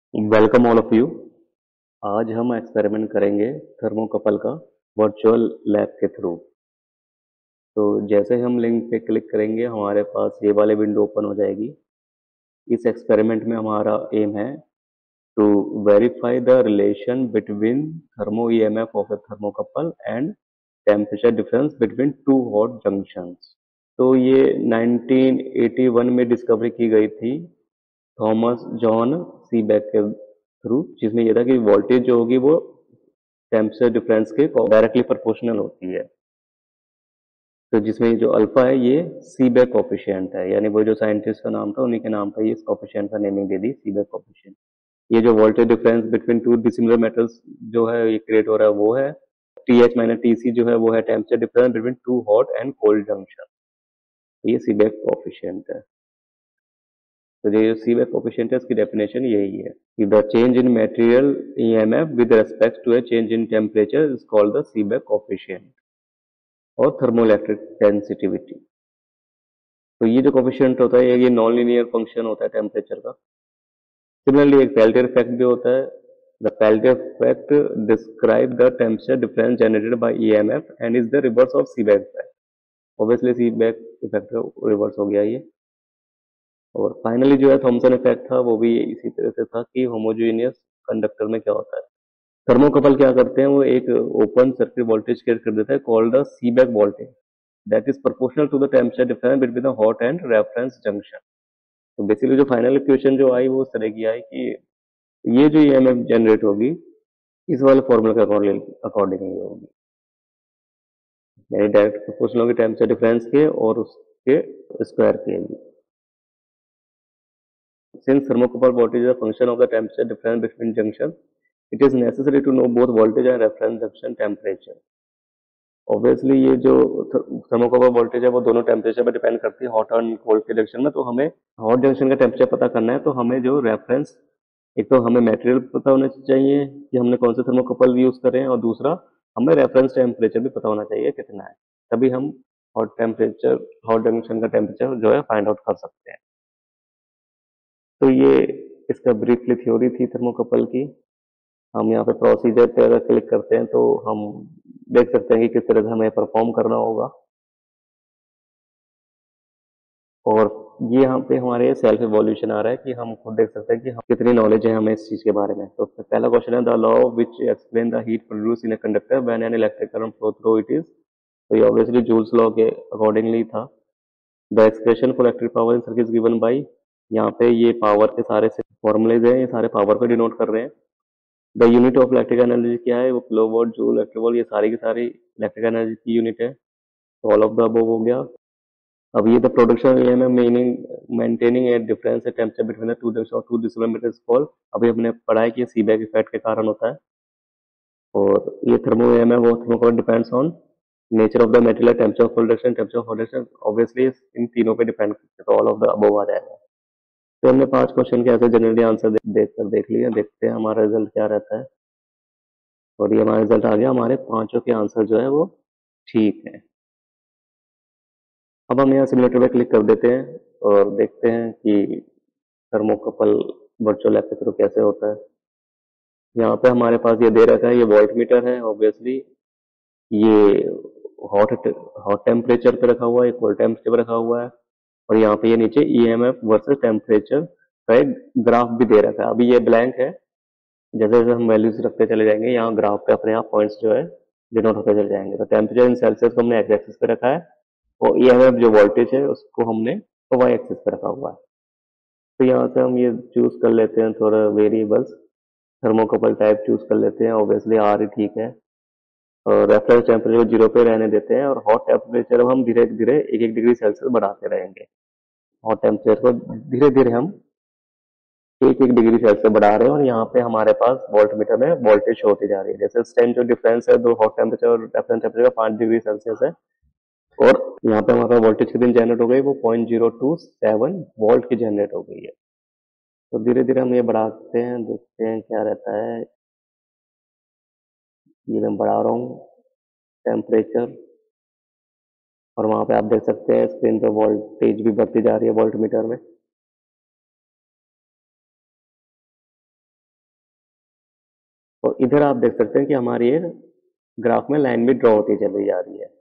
Welcome all of you. आज हम experiment करेंगे थर्मोकपल का वर्चुअल लैब के थ्रू। तो जैसे हम लिंक पे क्लिक करेंगे हमारे पास ये वाले विंडो ओपन हो जाएगी। इस एक्सपेरिमेंट में हमारा एम है to verify the relation between thermo EMF of a thermocouple and temperature difference between two hot junctions. तो ये 1981 में डिस्कवरी की गई थी थॉमस जॉन सीबेक के थ्रू, जिसमें यह था कि वोल्टेज जो होगी वो टेम्परेचर डिफरेंस के डायरेक्टली प्रोपोर्शनल होती है। तो जिसमें जो अल्फा है ये सीबेक कोफिशिएंट है, यानी वो जो साइंटिस्ट का नाम था उन्हीं के नाम पर ये इस कोफिशिएंट का नेमिंग दे दी सीबेक कोफिशिएंट। ये जो voltage difference between two dissimilar metals जो है ये क्रिएट हो रहा है वो है T H minus T C, जो है वो है temperature difference between two hot and cold junction. ये सीबेक कोफिशिएंट है। तो जो सीबेक कोफिशिएंट है इसकी डेफिनेशन यही है कि the change in material EMF with respect to a change in temperature is called the Seebeck coefficient और थर्मोइलेक्ट्रिक सेंसिटिविटी। तो ये जो कोफिशिएंट होता है ये नॉन लीनियर फंक्शन होता है टेम्परेचर का। सिमिलरली एक पेल्टियर इफेक्ट भी होता है। The Peltier effect describe the temperature difference generated by EMF and is the reverse of Seebeck effect. Obviously Seebeck effect का रिवर्स हो गया ये। और फाइनली जो है थॉमसन इफेक्ट था वो भी इसी तरह से था कि होमोजेनियस कंडक्टर में क्या होता है, थर्मोकपल क्या करते हैं वो एक ओपन सर्किट वोल्टेज क्रिएट कर देता है called the Seebeck voltage that is proportional to the temperature difference between the hot and reference junction. तो बेसिकली जो फाइनल इक्वेशन जो आई वो इस तरह की आई कि ये जो ईएमएफ जनरेट होगी इस वाले फॉर्मूला के अकॉर्डिंगली होगी, यानी डायरेक्ट प्रोपोर्शनल होगी टेम्परेचर डिफरेंस के और उसके स्क्वायर के। Since thermocouple voltage is a function of the temperature difference between junctions, it is necessary to know both voltage and reference junction temperature. Obviously ये जो थर्मोकपल वोल्टेज है वो दोनों टेम्परेचर पर डिपेंड करती है, हॉट एंड कोल्ड के junction में। तो हमें हॉट जंक्शन का टेम्परेचर पता करना है तो हमें जो रेफरेंस, एक तो हमें मटेरियल पता होना चाहिए कि हमने कौन से थर्मोकपल यूज करें, और दूसरा हमें रेफरेंस टेम्परेचर भी पता होना चाहिए कितना है, तभी हम हॉट जंक्शन का टेम्परेचर जो है फाइंड आउट कर सकते हैं। तो ये इसका ब्रीफली थ्योरी थी थर्मोकपल की। हम यहाँ पे प्रोसीजर पे अगर क्लिक करते हैं तो हम देख सकते हैं कि किस तरह से हमें परफॉर्म करना होगा। और ये यहाँ पे हमारे सेल्फ इवोल्यूशन आ रहा है कि हम खुद देख सकते हैं कि हम कितनी नॉलेज है हमें इस चीज के बारे में। तो पहला क्वेश्चन है the law which explain the heat produce in a conductor when an electric current flow through it is. तो ये ऑब्वियसली जूल्स लॉ के अकॉर्डिंगली था। The expression for electric power in circuit is given by, यहाँ पे ये power के सारे formulas हैं, ये सारे पावर को डिनोट कर रहे हैं। The unit of electric energy क्या है, वो किलोवाट जूल इलेक्ट्रिक, ये सारी की सारी इलेक्ट्रिक एनर्जी की यूनिट है। तो ऑल ऑफ द अबव हो गया। अब ये the production EMF meaning maintaining a difference temperature between the two junction और टू डिसिमिलर मेटल्स कॉल्ड। अभी हमने पढ़ा है कि सीबेक इफेक्ट के कारण होता है। और ये थर्मो ईएमएफ और thermocouple depends on nature of the material, temperature of production, temperature of production, obviously इन तीनों पे डिपेंड करते हैं। तो ऑल ऑफ द अबव आ जाएगा। तो हमने 5 क्वेश्चन के ऐसे जनरली आंसर देख लिया। देखते हैं हमारा रिजल्ट क्या रहता है। और ये हमारा रिजल्ट आ गया, हमारे पांचों के आंसर जो है वो ठीक है। अब हम यहाँ सिमुलेटर पे क्लिक कर देते हैं और देखते हैं कि थर्मोकपल वर्चुअल लैब के थ्रू कैसे होता है। यहाँ पे हमारे पास ये दे रखा है, ये वोल्ट मीटर है ऑब्वियसली। ये हॉट हॉट टेम्परेचर पे रखा हुआ है, कोल्ड टेम्परेचर पे रखा हुआ है। और यहाँ पे ये नीचे ईएमएफ वर्सेस टेम्परेचर का एक ग्राफ भी दे रखा है। अभी ये ब्लैंक है, जैसे जैसे हम वैल्यूज रखते चले जाएंगे यहाँ ग्राफ पे अपने आप पॉइंट्स जो है डिनोट होते चले जाएंगे। तो टेम्परेचर इन सेल्सियस को हमने एक्स एक्सिस पे रखा है और ईएमएफ जो वोल्टेज है उसको हमने वाई एक्सिस पे रखा हुआ है। तो यहाँ से हम ये चूज कर लेते हैं थोड़ा वेरिएबल्स, थर्मोकपल टाइप चूज कर लेते हैं। ऑब्वियसली आर ही ठीक है। और रेफरेंस टेम्परेचर को 0 पे रहने देते हैं और हॉट टेम्परेचर हम धीरे धीरे 1-1 डिग्री सेल्सियस बढ़ाते रहेंगे। हॉट टेम्परेचर को धीरे धीरे हम 1-1 डिग्री सेल्सियस बढ़ा रहे हैं। और यहाँ पे हमारे पास वोल्ट मीटर में वोल्टेज शो होती जा रही है। जैसे इस टाइम जो डिफरेंस है दो हॉट टेम्परेचर और रेफरेंस टेम्परेचर का 5 डिग्री सेल्सियस है। और यहाँ पे हमारा वोल्टेज कितनी जनरेट हो गई, वो 0.027 वोल्ट की जनरेट हो गई है। तो धीरे धीरे हम ये बढ़ाते हैं, देखते हैं क्या रहता है। ये मैं बढ़ा रहा हूँ टेम्परेचर, और वहां पे आप देख सकते हैं स्क्रीन पे वोल्टेज भी बढ़ती जा रही है वोल्ट मीटर में। और इधर आप देख सकते हैं कि हमारी ये ग्राफ में लाइन भी ड्रॉ होती चली जा रही है।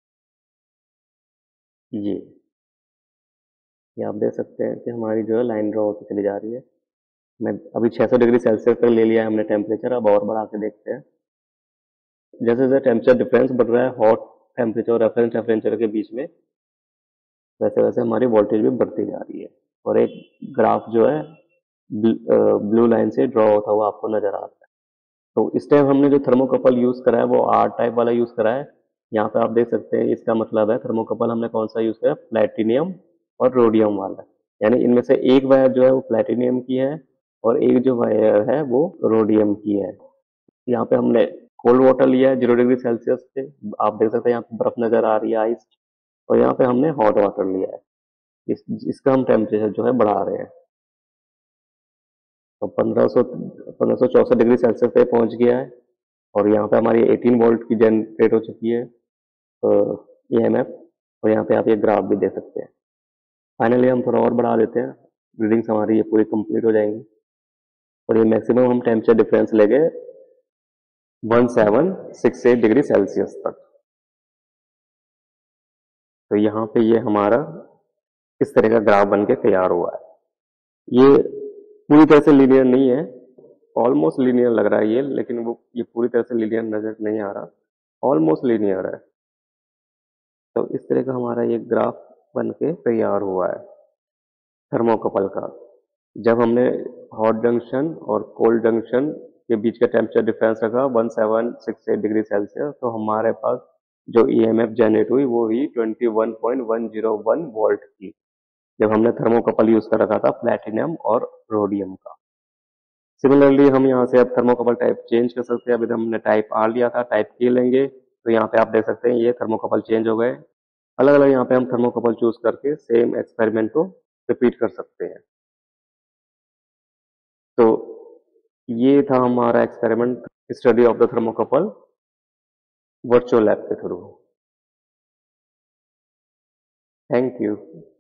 ये आप देख सकते हैं कि हमारी जो है लाइन ड्रॉ होती चली जा रही है। मैं अभी 600 डिग्री सेल्सियस तक ले लिया है हमने टेम्परेचर, अब और बढ़ा के देखते हैं। जैसे जैसे टेम्परेचर डिफरेंस बढ़ रहा है हॉट टेम्परेचर और रेफरेंस टेम्परेचर के बीच में, वैसे वैसे हमारी वोल्टेज भी बढ़ती जा रही है और एक ग्राफ जो है ब्लू लाइन से ड्रॉ होता हुआ आपको नजर आ रहा है। तो इस टाइम हमने जो थर्मोकपल यूज करा है वो आर टाइप वाला यूज करा है। यहाँ पे आप देख सकते हैं इसका मतलब है थर्मोकपल हमने कौन सा यूज करा, प्लेटिनियम और रोडियम वाला। यानी इनमें से एक वायर जो है वो प्लेटिनियम की है और एक जो वायर है वो रोडियम की है। यहाँ पे हमने कोल्ड वाटर लिया है 0 डिग्री सेल्सियस से, आप देख सकते हैं यहाँ पे बर्फ नजर आ रही है, आइस। और यहाँ पे हमने हॉट वाटर लिया है, इसका हम टेम्परेचर जो है बढ़ा रहे हैं। तो 1564 डिग्री सेल्सियस पे पहुंच गया है और यहाँ पे हमारी 18 वोल्ट की जनरेट हो चुकी है EMF। और यहाँ पे आप ये ग्राफ भी देख सकते हैं। फाइनली हम थोड़ा और बढ़ा देते हैं, रीडिंग्स हमारी ये पूरी कंप्लीट हो जाएंगी और ये मैक्सिमम हम टेम्परेचर डिफरेंस लेंगे 1768 डिग्री सेल्सियस तक। तो यहाँ पे ये हमारा इस तरह का ग्राफ बन के तैयार हुआ है। ये पूरी तरह से लीनियर नहीं है, ऑलमोस्ट लीनियर लग रहा है ये, लेकिन वो ये पूरी तरह से लीनियर नजर नहीं आ रहा, ऑलमोस्ट लीनियर है। तो इस तरह का हमारा ये ग्राफ बन के तैयार हुआ है थर्मोकपल का। जब हमने हॉट जंक्शन और कोल्ड जंक्शन के बीच का टेम्परेचर डिफरेंस रखा 1768 डिग्री सेल्सियस, तो हमारे पास जो EMF जनरेट हुई वो हुई 21.101 वोल्ट की, जब हमने थर्मोकपल यूज कर रखा था प्लेटिनम और रोडियम का। सिमिलरली हम यहाँ से अब थर्मोकपल टाइप चेंज कर सकते हैं। अभी हमने टाइप आर लिया था, टाइप के लेंगे तो यहाँ पे आप देख सकते हैं ये थर्मोकपल चेंज हो गए। अलग अलग यहाँ पे हम थर्मोकपल चूज करके सेम एक्सपेरिमेंट को रिपीट कर सकते हैं। तो ये था हमारा experiment, study of the thermocouple virtual lab के थ्रू। Thank you.